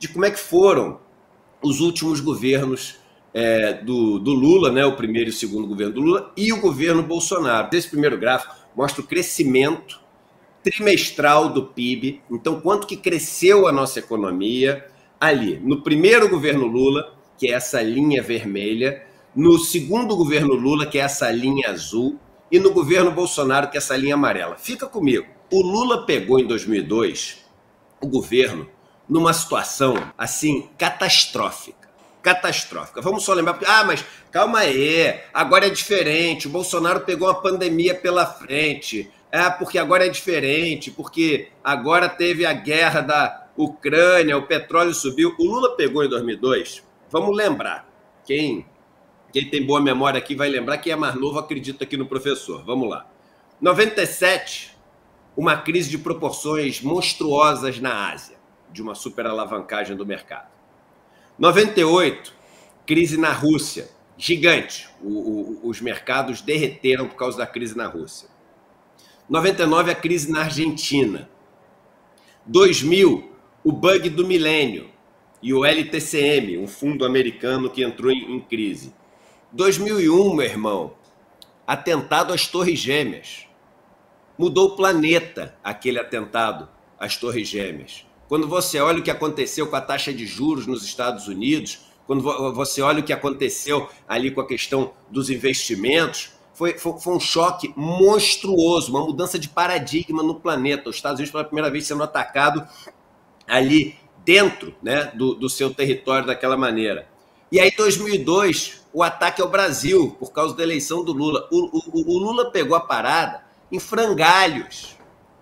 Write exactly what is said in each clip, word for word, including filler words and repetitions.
de como é que foram os últimos governos é, do, do Lula, né, o primeiro e o segundo governo do Lula, e o governo Bolsonaro. Esse primeiro gráfico mostra o crescimento trimestral do P I B, então quanto que cresceu a nossa economia ali, no primeiro governo Lula, que é essa linha vermelha, no segundo governo Lula, que é essa linha azul, e no governo Bolsonaro, que é essa linha amarela. Fica comigo. O Lula pegou em dois mil e dois o governo numa situação, assim, catastrófica. Catastrófica. Vamos só lembrar, porque, ah, mas calma aí, agora é diferente, o Bolsonaro pegou uma pandemia pela frente, é porque agora é diferente, porque agora teve a guerra da Ucrânia, o petróleo subiu. O Lula pegou em dois mil e dois, vamos lembrar, quem... Quem tem boa memória aqui vai lembrar, quem é mais novo acredita aqui no professor. Vamos lá. noventa e sete, uma crise de proporções monstruosas na Ásia, de uma superalavancagem do mercado. noventa e oito, crise na Rússia, gigante. O, o, os mercados derreteram por causa da crise na Rússia. noventa e nove, a crise na Argentina. dois mil, o bug do milênio e o L T C M, um fundo americano que entrou em, em crise. dois mil e um, meu irmão, atentado às Torres Gêmeas. Mudou o planeta aquele atentado às Torres Gêmeas. Quando você olha o que aconteceu com a taxa de juros nos Estados Unidos, quando você olha o que aconteceu ali com a questão dos investimentos, foi, foi, foi um choque monstruoso, uma mudança de paradigma no planeta. Os Estados Unidos, pela primeira vez, sendo atacado ali dentro, né, do, do seu território daquela maneira. E aí, em dois mil e dois, o ataque ao Brasil, por causa da eleição do Lula. O, o, o Lula pegou a parada em frangalhos.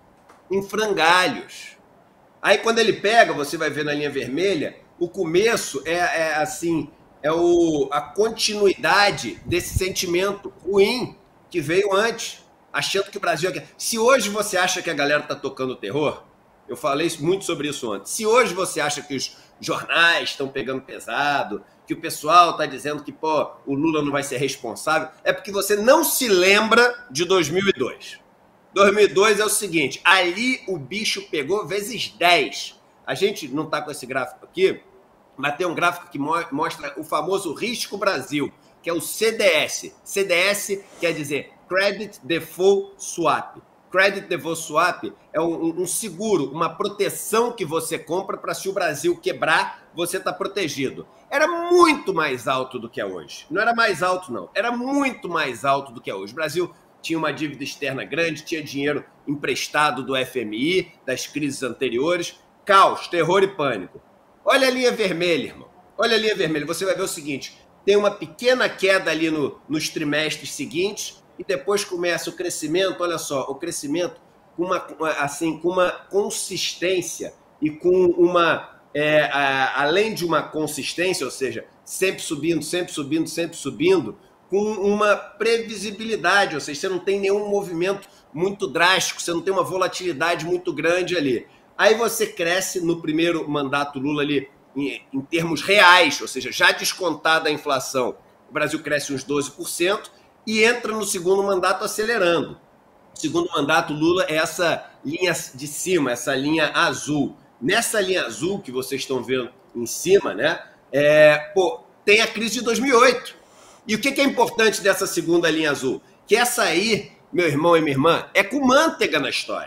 Em frangalhos. Aí, quando ele pega, você vai ver na linha vermelha, o começo é, é assim, é o, a continuidade desse sentimento ruim que veio antes, achando que o Brasil... Se hoje você acha que a galera está tocando terror, eu falei muito sobre isso ontem, se hoje você acha que os jornais estão pegando pesado, que o pessoal está dizendo que, pô, o Lula não vai ser responsável, é porque você não se lembra de dois mil e dois. dois mil e dois é o seguinte, ali o bicho pegou vezes dez. A gente não está com esse gráfico aqui, mas tem um gráfico que mostra o famoso Risco Brasil, que é o C D S. C D S quer dizer Credit Default Swap. Credit Default Swap é um, um seguro, uma proteção que você compra para, se o Brasil quebrar, você está protegido. Era muito mais alto do que é hoje. Não era mais alto, não. Era muito mais alto do que é hoje. O Brasil tinha uma dívida externa grande, tinha dinheiro emprestado do F M I, das crises anteriores. Caos, terror e pânico. Olha a linha vermelha, irmão. Olha a linha vermelha. Você vai ver o seguinte, tem uma pequena queda ali no, nos trimestres seguintes, e depois começa o crescimento, olha só, o crescimento com uma, assim, com uma consistência e com uma, é, a, além de uma consistência, ou seja, sempre subindo, sempre subindo, sempre subindo, com uma previsibilidade, ou seja, você não tem nenhum movimento muito drástico, você não tem uma volatilidade muito grande ali. Aí você cresce no primeiro mandato Lula ali, em, em termos reais, ou seja, já descontada a inflação, o Brasil cresce uns doze por cento, e entra no segundo mandato acelerando. O segundo mandato Lula é essa linha de cima, essa linha azul. Nessa linha azul que vocês estão vendo em cima, né, é, pô, tem a crise de dois mil e oito. E o que é importante dessa segunda linha azul? Que essa aí, meu irmão e minha irmã, é com manteiga na história.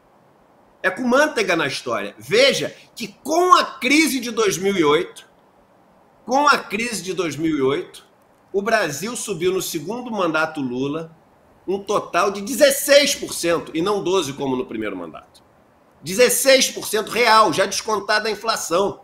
É com manteiga na história. Veja que com a crise de dois mil e oito, com a crise de dois mil e oito, o Brasil subiu no segundo mandato Lula um total de dezesseis por cento, e não doze por cento como no primeiro mandato. dezesseis por cento real, já descontada a inflação.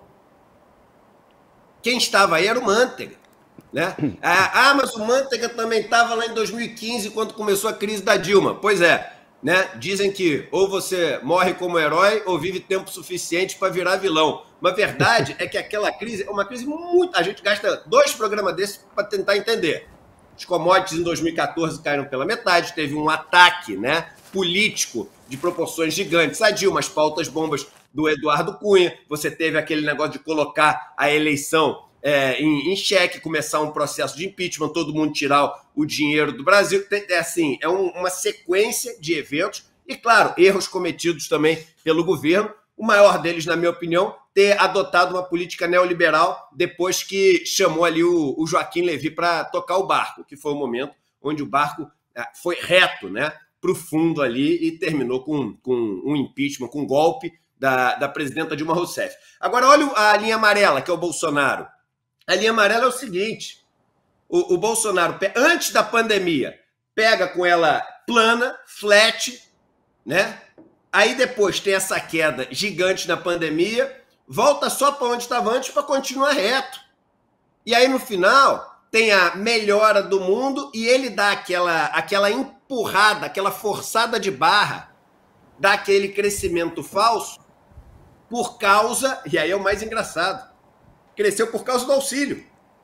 Quem estava aí era o Manteiga. Né? Ah, mas o Manteiga também estava lá em dois mil e quinze, quando começou a crise da Dilma. Pois é, né? Dizem que ou você morre como herói ou vive tempo suficiente para virar vilão. Mas a verdade é que aquela crise é uma crise muito... A gente gasta dois programas desses para tentar entender. Os commodities em dois mil e quatorze caíram pela metade, teve um ataque, né, político de proporções gigantes. A Dilma, as pautas bombas do Eduardo Cunha, você teve aquele negócio de colocar a eleição é, em, em xeque, começar um processo de impeachment, todo mundo tirar o dinheiro do Brasil. É, assim, é um, uma sequência de eventos e, claro, erros cometidos também pelo governo, O maior deles, na minha opinião, ter adotado uma política neoliberal depois que chamou ali o, o Joaquim Levy para tocar o barco, que foi o momento onde o barco foi reto, né, para o fundo ali e terminou com, com um impeachment, com um golpe da, da presidenta Dilma Rousseff. Agora, olha a linha amarela, que é o Bolsonaro. A linha amarela é o seguinte, o, o Bolsonaro, antes da pandemia, pega com ela plana, flat, né? Aí depois tem essa queda gigante na pandemia, volta só para onde estava antes para continuar reto. E aí no final tem a melhora do mundo e ele dá aquela, aquela empurrada, aquela forçada de barra, dá aquele crescimento falso por causa, e aí é o mais engraçado, cresceu por causa do auxílio,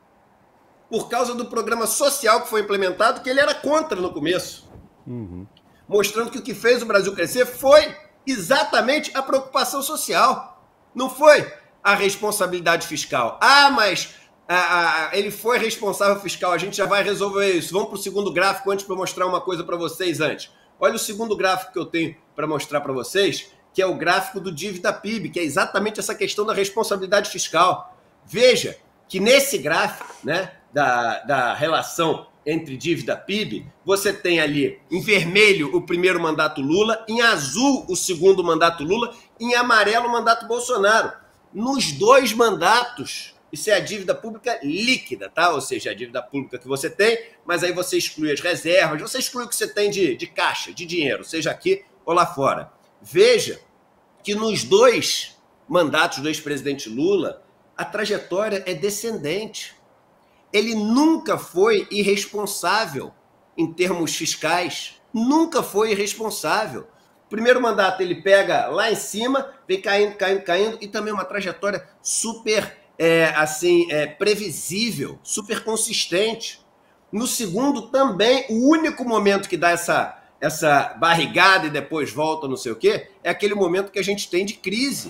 por causa do programa social que foi implementado, que ele era contra no começo. Uhum. Mostrando que o que fez o Brasil crescer foi exatamente a preocupação social. Não foi a responsabilidade fiscal. Ah, mas a, a, ele foi responsável fiscal, a gente já vai resolver isso. Vamos para o segundo gráfico antes para mostrar uma coisa para vocês antes. Olha o segundo gráfico que eu tenho para mostrar para vocês, que é o gráfico do dívida P I B, que é exatamente essa questão da responsabilidade fiscal. Veja que nesse gráfico, né, da, da relação entre dívida P I B, você tem ali em vermelho o primeiro mandato Lula, em azul o segundo mandato Lula, em amarelo o mandato Bolsonaro. Nos dois mandatos, isso é a dívida pública líquida, tá? Ou seja, a dívida pública que você tem, mas aí você exclui as reservas, você exclui o que você tem de, de caixa, de dinheiro, seja aqui ou lá fora. Veja que nos dois mandatos do ex-presidente Lula, a trajetória é descendente. Ele nunca foi irresponsável em termos fiscais. Nunca foi irresponsável. Primeiro mandato ele pega lá em cima, vem caindo, caindo, caindo, e também uma trajetória super é, assim, é, previsível, super consistente. No segundo também, o único momento que dá essa, essa barrigada e depois volta não sei o quê, é aquele momento que a gente tem de crise.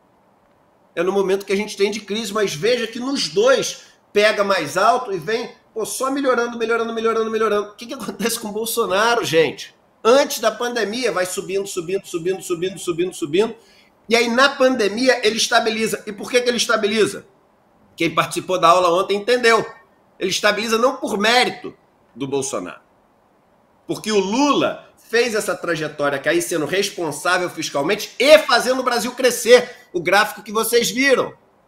É no momento que a gente tem de crise, mas veja que nos dois pega mais alto e vem pô, só melhorando, melhorando, melhorando, melhorando. O que, que acontece com o Bolsonaro, gente? Antes da pandemia, vai subindo, subindo, subindo, subindo, subindo, subindo. E aí, na pandemia, ele estabiliza. E por que, que ele estabiliza? Quem participou da aula ontem entendeu. Ele estabiliza não por mérito do Bolsonaro. Porque o Lula fez essa trajetória cair sendo responsável fiscalmente e fazendo o Brasil crescer. O gráfico que vocês viram.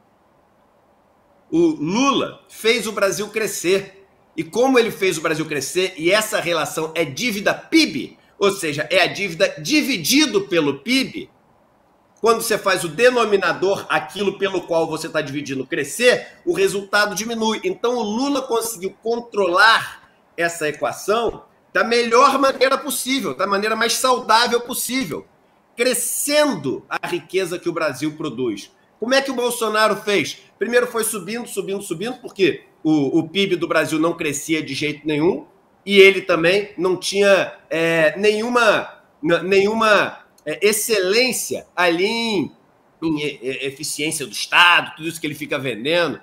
O Lula fez o Brasil crescer. E como ele fez o Brasil crescer, e essa relação é dívida P I B, ou seja, é a dívida dividido pelo P I B, quando você faz o denominador, aquilo pelo qual você está dividindo crescer, o resultado diminui. Então o Lula conseguiu controlar essa equação da melhor maneira possível, da maneira mais saudável possível, crescendo a riqueza que o Brasil produz. Como é que o Bolsonaro fez? Primeiro foi subindo, subindo, subindo, porque o, o P I B do Brasil não crescia de jeito nenhum e ele também não tinha é, nenhuma, nenhuma é, excelência ali em, em eficiência do Estado, tudo isso que ele fica vendendo.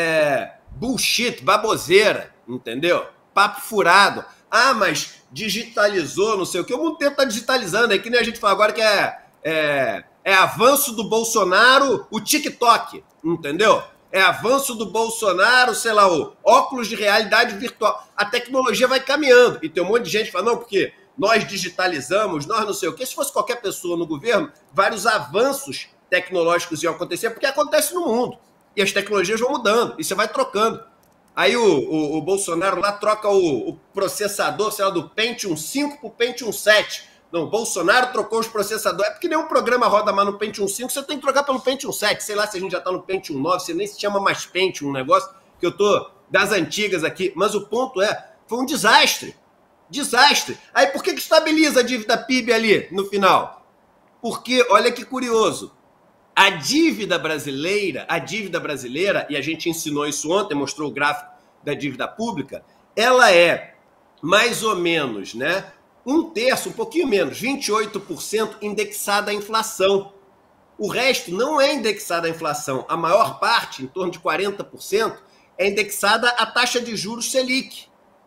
É, bullshit, baboseira, entendeu? Papo furado. Ah, mas digitalizou, não sei o que. O mundo inteiro está digitalizando. É que nem a gente fala agora que é... é É avanço do Bolsonaro, o TikTok, entendeu? É avanço do Bolsonaro, sei lá, o óculos de realidade virtual. A tecnologia vai caminhando. E tem um monte de gente que fala, não, porque nós digitalizamos, nós não sei o quê. Se fosse qualquer pessoa no governo, vários avanços tecnológicos iam acontecer, porque acontece no mundo. E as tecnologias vão mudando, e você vai trocando. Aí o, o, o Bolsonaro lá troca o, o processador, sei lá, do Pentium cinco para o Pentium sete. Não, o Bolsonaro trocou os processadores. É porque nenhum programa roda mais no Pentium cinco, você tem que trocar pelo Pentium sete. Sei lá se a gente já tá no Pentium nove, você nem se chama mais Pentium, um negócio que eu tô das antigas aqui. Mas o ponto é, foi um desastre. Desastre. Aí por que que estabiliza a dívida P I B ali no final? Porque, olha que curioso, a dívida brasileira, a dívida brasileira, e a gente ensinou isso ontem, mostrou o gráfico da dívida pública, ela é mais ou menos, né? Um terço, um pouquinho menos, vinte e oito por cento indexada à inflação. O resto não é indexada à inflação. A maior parte, em torno de quarenta por cento, é indexada à taxa de juros Selic.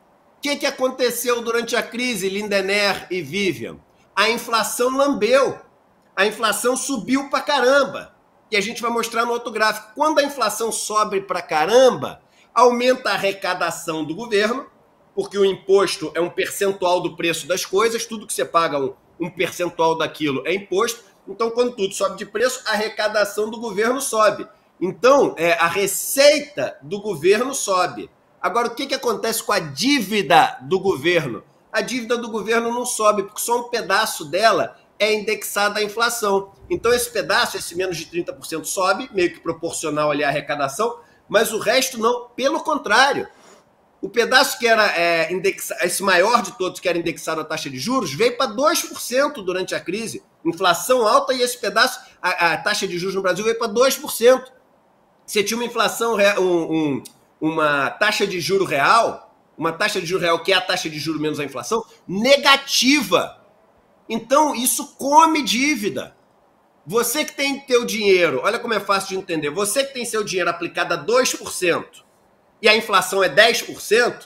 O que, que aconteceu durante a crise, Lindenberg e Vivian? A inflação lambeu. a inflação subiu pra caramba. E a gente vai mostrar no outro gráfico. Quando a inflação sobe pra caramba, aumenta a arrecadação do governo, porque o imposto é um percentual do preço das coisas, tudo que você paga, um, um percentual daquilo é imposto. Então, quando tudo sobe de preço, a arrecadação do governo sobe. Então, é, a receita do governo sobe. Agora, o que, que acontece com a dívida do governo? A dívida do governo não sobe, porque só um pedaço dela é indexada à inflação. Então, esse pedaço, esse menos de trinta por cento sobe, meio que proporcional ali à arrecadação, mas o resto não. Pelo contrário, o pedaço que era é, indexado, esse maior de todos que era indexado à taxa de juros, veio para dois por cento durante a crise. Inflação alta e esse pedaço, a, a taxa de juros no Brasil veio para dois por cento. Você tinha uma inflação, um, um, uma taxa de juro real, uma taxa de juro real que é a taxa de juro menos a inflação, negativa. Então, isso come dívida. Você que tem teu dinheiro, olha como é fácil de entender, você que tem seu dinheiro aplicado a dois por cento e a inflação é dez por cento,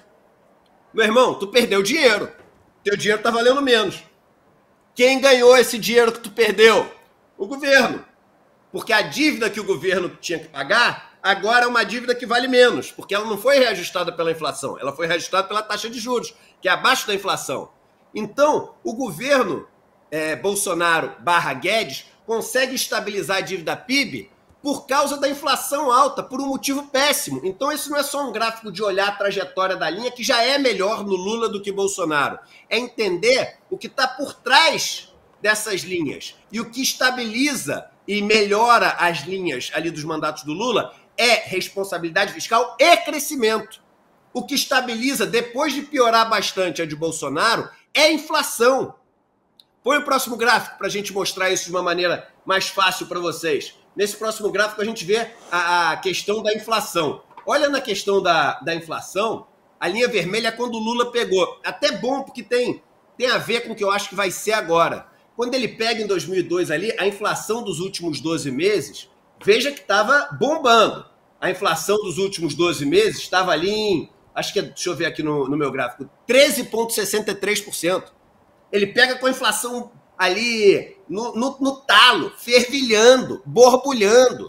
meu irmão, tu perdeu dinheiro. Teu dinheiro está valendo menos. Quem ganhou esse dinheiro que tu perdeu? O governo. Porque a dívida que o governo tinha que pagar, agora é uma dívida que vale menos, porque ela não foi reajustada pela inflação, ela foi reajustada pela taxa de juros, que é abaixo da inflação. Então, o governo é, Bolsonaro barra Guedes consegue estabilizar a dívida P I B por causa da inflação alta, por um motivo péssimo. Então, isso não é só um gráfico de olhar a trajetória da linha, que já é melhor no Lula do que Bolsonaro. É entender o que está por trás dessas linhas. E o que estabiliza e melhora as linhas ali dos mandatos do Lula é responsabilidade fiscal e crescimento. O que estabiliza, depois de piorar bastante a de Bolsonaro, é a inflação. Põe o próximo gráfico para a gente mostrar isso de uma maneira mais fácil para vocês. Nesse próximo gráfico a gente vê a, a questão da inflação. Olha na questão da, da inflação, a linha vermelha é quando o Lula pegou. Até bom, porque tem, tem a ver com o que eu acho que vai ser agora. Quando ele pega em dois mil e dois ali, a inflação dos últimos doze meses, veja que estava bombando. A inflação dos últimos doze meses estava ali em, acho que, deixa eu ver aqui no, no meu gráfico, treze vírgula sessenta e três por cento. Ele pega com a inflação ali no, no, no talo, fervilhando, borbulhando.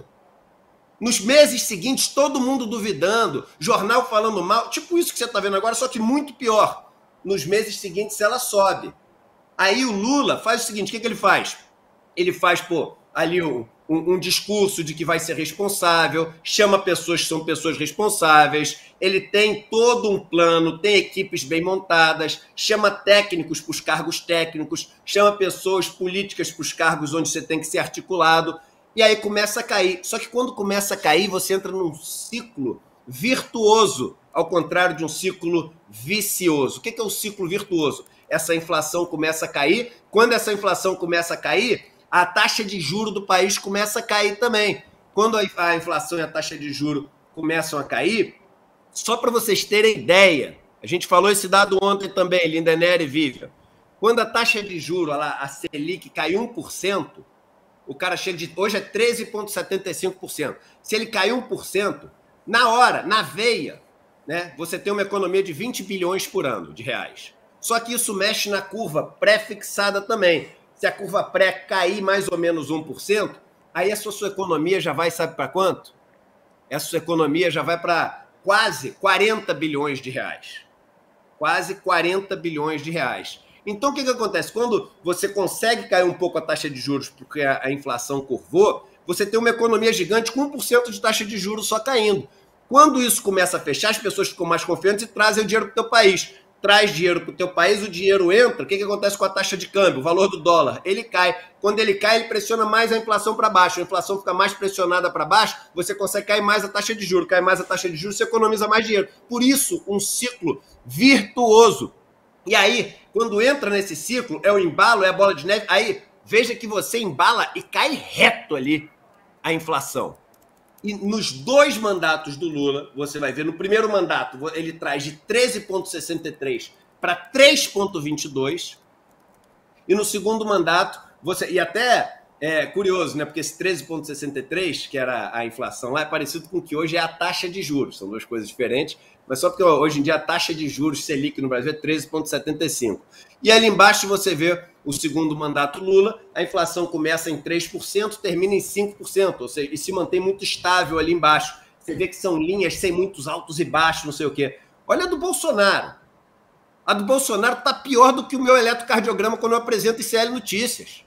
Nos meses seguintes, todo mundo duvidando, jornal falando mal, tipo isso que você está vendo agora, só que muito pior. Nos meses seguintes ela sobe. Aí o Lula faz o seguinte, o que, que ele faz? Ele faz, pô, ali um, um, um discurso de que vai ser responsável, chama pessoas que são pessoas responsáveis, ele tem todo um plano, tem equipes bem montadas, chama técnicos para os cargos técnicos, chama pessoas políticas para os cargos onde você tem que ser articulado, e aí começa a cair. Só que quando começa a cair, você entra num ciclo virtuoso, ao contrário de um ciclo vicioso. O que é o ciclo virtuoso? Essa inflação começa a cair. Quando essa inflação começa a cair, a taxa de juro do país começa a cair também. Quando a inflação e a taxa de juro começam a cair, só para vocês terem ideia, a gente falou esse dado ontem também, Lindenberg e Vivian, quando a taxa de juro, a Selic, cai um por cento, o cara chega de... Hoje é treze vírgula setenta e cinco por cento. Se ele cai um por cento, na hora, na veia, né, você tem uma economia de vinte bilhões por ano de reais. Só que isso mexe na curva pré-fixada também. Se a curva pré cair mais ou menos um por cento, aí essa sua economia já vai, sabe para quanto? Essa sua economia já vai para quase quarenta bilhões de reais. Quase quarenta bilhões de reais. Então, o que, que acontece? Quando você consegue cair um pouco a taxa de juros porque a, a inflação curvou, você tem uma economia gigante com um por cento de taxa de juros só caindo. Quando isso começa a fechar, as pessoas ficam mais confiantes e trazem o dinheiro para o teu país. Traz dinheiro para o teu país, o dinheiro entra, o que, que acontece com a taxa de câmbio? O valor do dólar, ele cai. Quando ele cai, ele pressiona mais a inflação para baixo. A inflação fica mais pressionada para baixo, você consegue cair mais a taxa de juros. Cai mais a taxa de juros, você economiza mais dinheiro. Por isso, um ciclo virtuoso. E aí, quando entra nesse ciclo, é o embalo, é a bola de neve, aí veja que você embala e cai reto ali a inflação. E nos dois mandatos do Lula, você vai ver, no primeiro mandato, ele traz de treze vírgula sessenta e três para três vírgula vinte e dois. E no segundo mandato, você... E até é curioso, né? Porque esse treze vírgula sessenta e três, que era a inflação lá, é parecido com o que hoje é a taxa de juros. São duas coisas diferentes, mas só porque hoje em dia a taxa de juros Selic no Brasil é treze vírgula setenta e cinco. E ali embaixo você vê o segundo mandato Lula, a inflação começa em três por cento, termina em cinco por cento, ou seja, e se mantém muito estável ali embaixo. Você vê que são linhas sem muitos altos e baixos, não sei o quê. Olha a do Bolsonaro. A do Bolsonaro está pior do que o meu eletrocardiograma quando eu apresento I C L Notícias.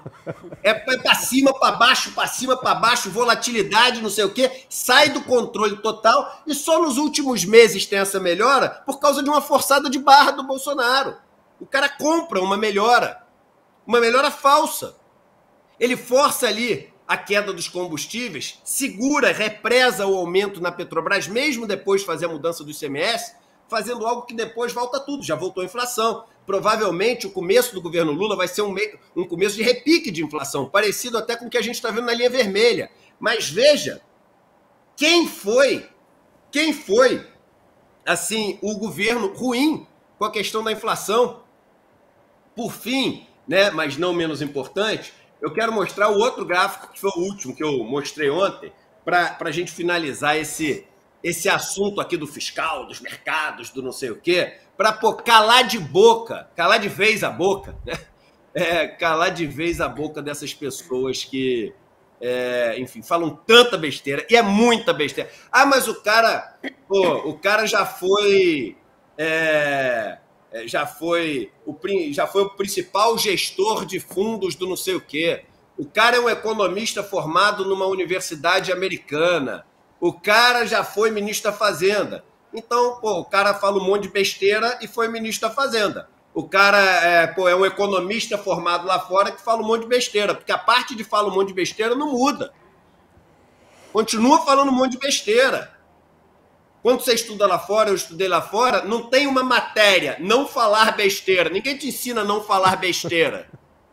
É para cima, para baixo, para cima, para baixo, volatilidade, não sei o quê, sai do controle total e só nos últimos meses tem essa melhora por causa de uma forçada de barra do Bolsonaro. O cara compra uma melhora, uma melhora falsa. Ele força ali a queda dos combustíveis, segura, represa o aumento na Petrobras, mesmo depois de fazer a mudança do I C M S, fazendo algo que depois volta tudo, já voltou a inflação. Provavelmente o começo do governo Lula vai ser um, meio, um começo de repique de inflação, parecido até com o que a gente está vendo na linha vermelha. Mas veja, quem foi, quem foi, assim, o governo ruim com a questão da inflação? Por fim, né, mas não menos importante, eu quero mostrar o outro gráfico, que foi o último que eu mostrei ontem, para a gente finalizar esse, esse assunto aqui do fiscal, dos mercados, do não sei o quê, para calar de boca, calar de vez a boca, né? É, calar de vez a boca dessas pessoas que, é, enfim, falam tanta besteira, e é muita besteira. Ah, mas o cara, pô, o cara já foi, é, já foi o, já foi o principal gestor de fundos do não sei o quê. O cara é um economista formado numa universidade americana. O cara já foi ministro da Fazenda. Então, pô, o cara fala um monte de besteira e foi ministro da Fazenda. O cara é, pô, é um economista formado lá fora que fala um monte de besteira, porque a parte de fala um monte de besteira não muda. Continua falando um monte de besteira. Quando você estuda lá fora, eu estudei lá fora, não tem uma matéria, não falar besteira. Ninguém te ensina a não falar besteira.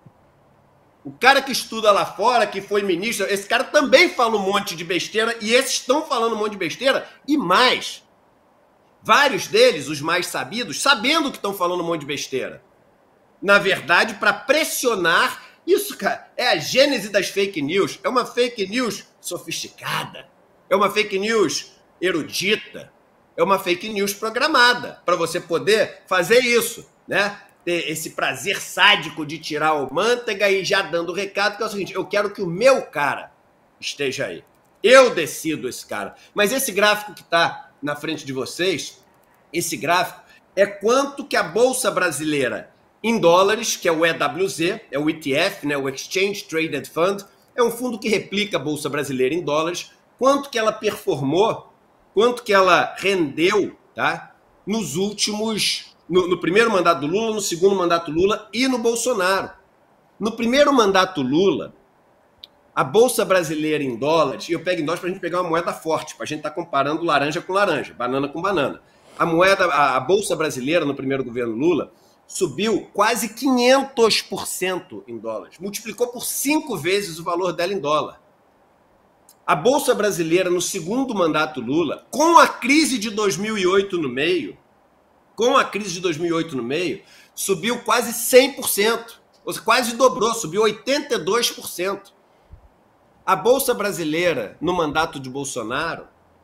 O cara que estuda lá fora, que foi ministro, esse cara também fala um monte de besteira e esses estão falando um monte de besteira e mais. Vários deles, os mais sabidos, sabendo que estão falando um monte de besteira. Na verdade, para pressionar, isso, cara, é a gênese das fake news. É uma fake news sofisticada. É uma fake news erudita. É uma fake news programada para você poder fazer isso, né? Ter esse prazer sádico de tirar o manteiga e já dando o recado, que é o seguinte, eu quero que o meu cara esteja aí. Eu decido esse cara. Mas esse gráfico que está na frente de vocês, esse gráfico é quanto que a Bolsa Brasileira em dólares, que é o E W Z, é o E T F, né, o Exchange Traded Fund, é um fundo que replica a Bolsa Brasileira em dólares, quanto que ela performou, quanto que ela rendeu, tá, nos últimos, no, no primeiro mandato do Lula, no segundo mandato do Lula e no Bolsonaro. No primeiro mandato Lula, a Bolsa Brasileira em dólares, e eu pego em dólares para a gente pegar uma moeda forte, para a gente estar tá comparando laranja com laranja, banana com banana. A moeda, a, a Bolsa Brasileira no primeiro governo Lula subiu quase quinhentos por cento em dólares, multiplicou por cinco vezes o valor dela em dólar. A Bolsa Brasileira no segundo mandato Lula, com a crise de dois mil e oito no meio, com a crise de dois mil e oito no meio, subiu quase cem por cento, ou seja, quase dobrou, subiu oitenta e dois por cento. A Bolsa Brasileira, no mandato de Bolsonaro,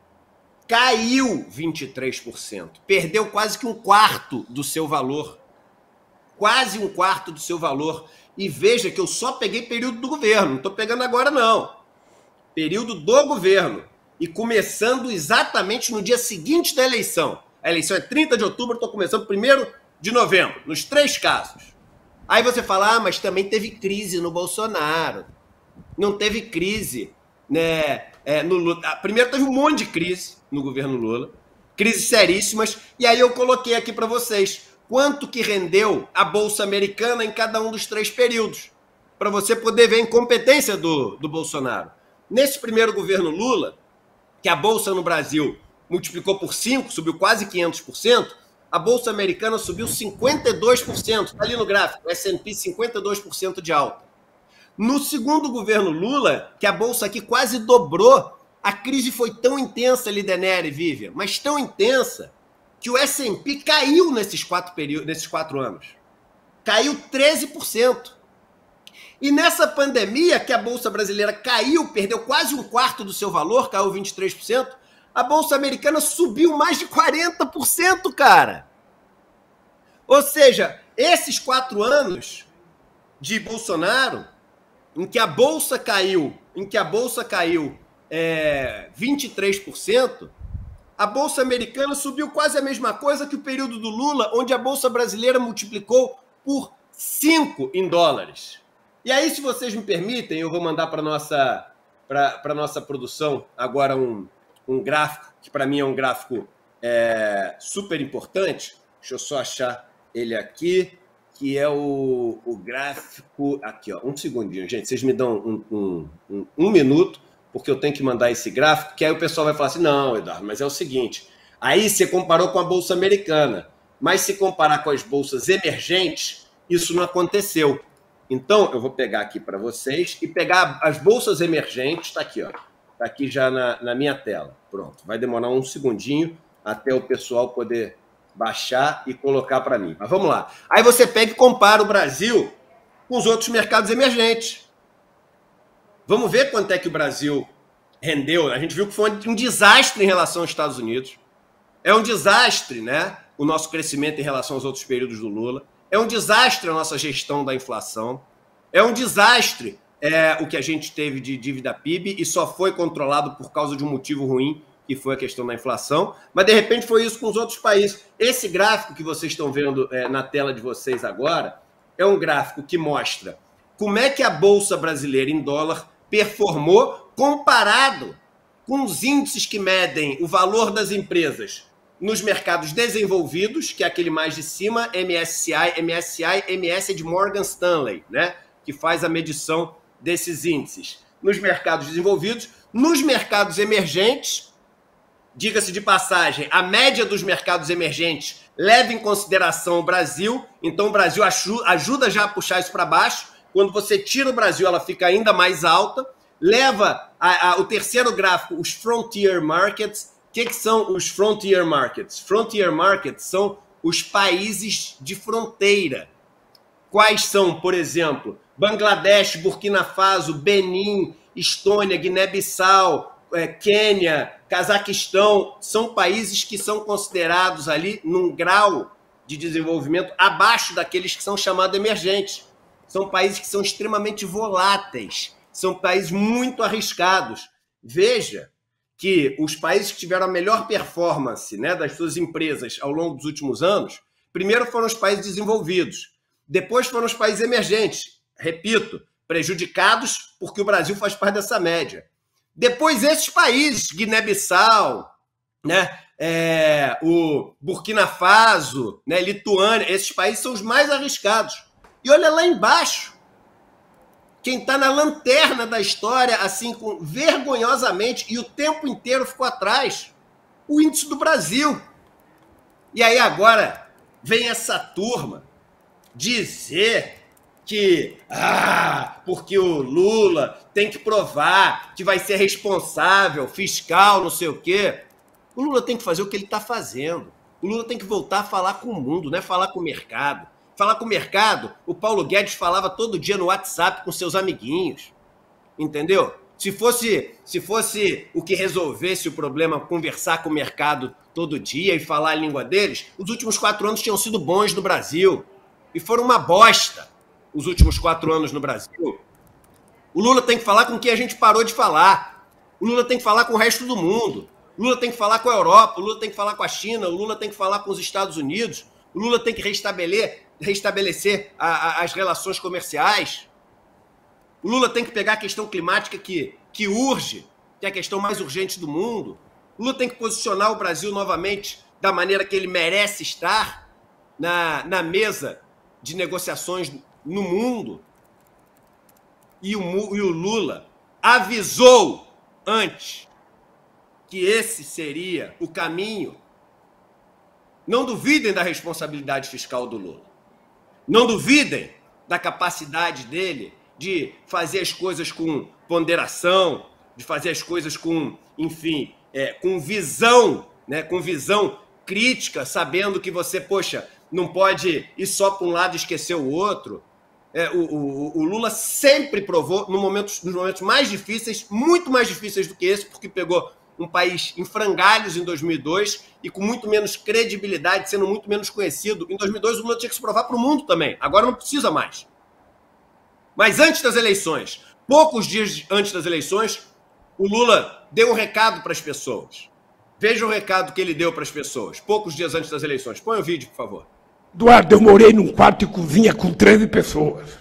caiu vinte e três por cento. Perdeu quase que um quarto do seu valor. Quase um quarto do seu valor. E veja que eu só peguei período do governo. Não estou pegando agora, não. Período do governo. E começando exatamente no dia seguinte da eleição. A eleição é trinta de outubro, estou começando primeiro de novembro. Nos três casos. Aí você fala, ah, mas também teve crise no Bolsonaro. Não teve crise, né? É, no Lula. Primeiro teve um monte de crise no governo Lula, crises seríssimas, e aí eu coloquei aqui para vocês quanto que rendeu a Bolsa Americana em cada um dos três períodos, para você poder ver a incompetência do, do Bolsonaro. Nesse primeiro governo Lula, que a Bolsa no Brasil multiplicou por cinco, subiu quase quinhentos por cento, a Bolsa Americana subiu cinquenta e dois por cento, está ali no gráfico, S and P cinquenta e dois por cento de alta. No segundo governo Lula, que a Bolsa aqui quase dobrou, a crise foi tão intensa, Lidenere e Vivian, mas tão intensa, que o S and P caiu nesses quatro, períodos, nesses quatro anos. Caiu treze por cento. E nessa pandemia, que a Bolsa Brasileira caiu, perdeu quase um quarto do seu valor, caiu vinte e três por cento, a Bolsa Americana subiu mais de quarenta por cento, cara. Ou seja, esses quatro anos... de Bolsonaro, em que a bolsa caiu, em que a bolsa caiu é, vinte e três por cento, a bolsa americana subiu quase a mesma coisa que o período do Lula, onde a bolsa brasileira multiplicou por cinco em dólares. E aí, se vocês me permitem, eu vou mandar para nossa para nossa produção agora um, um gráfico, que para mim é um gráfico é, super importante. Deixa eu só achar ele aqui, que é o, o gráfico... Aqui, ó, um segundinho, gente. Vocês me dão um, um, um, um minuto, porque eu tenho que mandar esse gráfico, que aí o pessoal vai falar assim, não, Eduardo, mas é o seguinte, aí você comparou com a Bolsa Americana, mas se comparar com as bolsas emergentes, isso não aconteceu. Então, eu vou pegar aqui para vocês e pegar as bolsas emergentes, está aqui, ó, está aqui já na, na minha tela. Pronto, vai demorar um segundinho até o pessoal poder baixar e colocar para mim. Mas vamos lá. Aí você pega e compara o Brasil com os outros mercados emergentes. Vamos ver quanto é que o Brasil rendeu. A gente viu que foi um desastre em relação aos Estados Unidos. É um desastre, né? O nosso crescimento em relação aos outros períodos do Lula. É um desastre a nossa gestão da inflação. É um desastre é, o que a gente teve de dívida P I B e só foi controlado por causa de um motivo ruim, que foi a questão da inflação. Mas, de repente, foi isso com os outros países. Esse gráfico que vocês estão vendo é, na tela de vocês agora é um gráfico que mostra como é que a Bolsa Brasileira em dólar performou comparado com os índices que medem o valor das empresas nos mercados desenvolvidos, que é aquele mais de cima, M S C I, M S C I, M S é de Morgan Stanley, né? Que faz a medição desses índices. Nos mercados desenvolvidos, nos mercados emergentes, diga-se de passagem, a média dos mercados emergentes leva em consideração o Brasil, então o Brasil ajuda já a puxar isso para baixo. Quando você tira o Brasil, ela fica ainda mais alta. Leva a, a, o terceiro gráfico, os Frontier Markets. O que, que são os Frontier Markets? Frontier Markets são os países de fronteira. Quais são, por exemplo, Bangladesh, Burkina Faso, Benin, Estônia, Guiné-Bissau, é, Quênia, Cazaquistão. São países que são considerados ali num grau de desenvolvimento abaixo daqueles que são chamados emergentes. São países que são extremamente voláteis, são países muito arriscados. Veja que os países que tiveram a melhor performance, né, das suas empresas ao longo dos últimos anos, primeiro foram os países desenvolvidos, depois foram os países emergentes, repito, prejudicados porque o Brasil faz parte dessa média. Depois esses países, Guiné-Bissau, né, é, o Burkina Faso, né, Lituânia, esses países são os mais arriscados. E olha lá embaixo, quem está na lanterna da história, assim, com, vergonhosamente, e o tempo inteiro ficou atrás, o índice do Brasil. E aí agora vem essa turma dizer que, ah, porque o Lula tem que provar que vai ser responsável, fiscal, não sei o quê. O Lula tem que fazer o que ele está fazendo. O Lula tem que voltar a falar com o mundo, não é falar com o mercado. Falar com o mercado, o Paulo Guedes falava todo dia no WhatsApp com seus amiguinhos, entendeu? Se fosse, se fosse o que resolvesse o problema, conversar com o mercado todo dia e falar a língua deles, os últimos quatro anos tinham sido bons no Brasil. E foram uma bosta os últimos quatro anos no Brasil. O Lula tem que falar com quem a gente parou de falar. O Lula tem que falar com o resto do mundo. O Lula tem que falar com a Europa, o Lula tem que falar com a China, o Lula tem que falar com os Estados Unidos, o Lula tem que restabelecer restabelecer a, a, as relações comerciais. O Lula tem que pegar a questão climática que, que urge, que é a questão mais urgente do mundo. O Lula tem que posicionar o Brasil novamente da maneira que ele merece estar na, na mesa de negociações no mundo. E o, e o Lula avisou antes que esse seria o caminho. Não duvidem da responsabilidade fiscal do Lula. Não duvidem da capacidade dele de fazer as coisas com ponderação, de fazer as coisas com, enfim, é, com visão, né, com visão crítica, sabendo que você, poxa, não pode ir só para um lado e esquecer o outro. É, o, o, o Lula sempre provou, no momentos, nos momentos mais difíceis, muito mais difíceis do que esse, porque pegou um país em frangalhos em dois mil e dois e com muito menos credibilidade, sendo muito menos conhecido. Em dois mil e dois, o Lula tinha que se provar para o mundo também. Agora não precisa mais. Mas antes das eleições, poucos dias antes das eleições, o Lula deu um recado para as pessoas. Veja o recado que ele deu para as pessoas, poucos dias antes das eleições. Põe o vídeo, por favor. Eduardo, eu morei num quarto de cozinha com treze pessoas.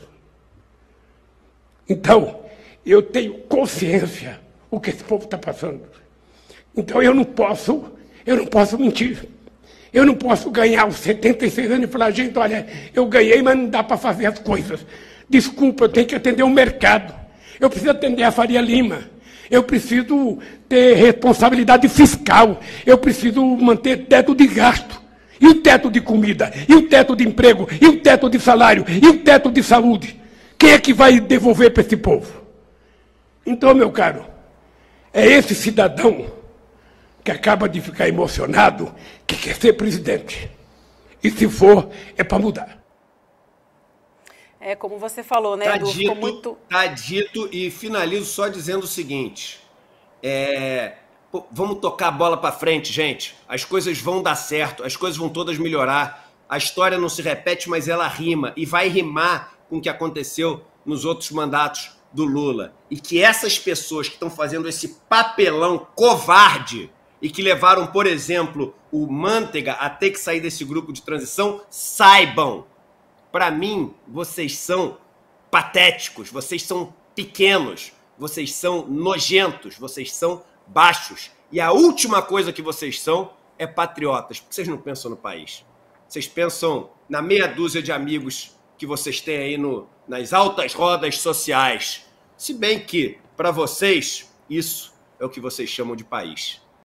Então, eu tenho consciência do que esse povo está passando. Então, eu não posso, eu não posso mentir. Eu não posso ganhar os setenta e seis anos e falar, gente, olha, eu ganhei, mas não dá para fazer as coisas. Desculpa, eu tenho que atender o mercado. Eu preciso atender a Faria Lima. Eu preciso ter responsabilidade fiscal. Eu preciso manter teto de gasto. E o teto de comida? E o teto de emprego? E o teto de salário? E o teto de saúde? Quem é que vai devolver para esse povo? Então, meu caro, é esse cidadão que acaba de ficar emocionado que quer ser presidente. E se for, é para mudar. É, como você falou, né, tá Edu? Dito, ficou muito... Tá dito, e finalizo só dizendo o seguinte. É, pô, vamos tocar a bola para frente, gente. As coisas vão dar certo, as coisas vão todas melhorar. A história não se repete, mas ela rima. E vai rimar com o que aconteceu nos outros mandatos do Lula. E que essas pessoas que estão fazendo esse papelão covarde e que levaram, por exemplo, o Manteiga a ter que sair desse grupo de transição, saibam, para mim, vocês são patéticos, vocês são pequenos, vocês são nojentos, vocês são baixos. E a última coisa que vocês são é patriotas, porque vocês não pensam no país. Vocês pensam na meia dúzia de amigos que vocês têm aí no, nas altas rodas sociais. Se bem que, para vocês, isso é o que vocês chamam de país.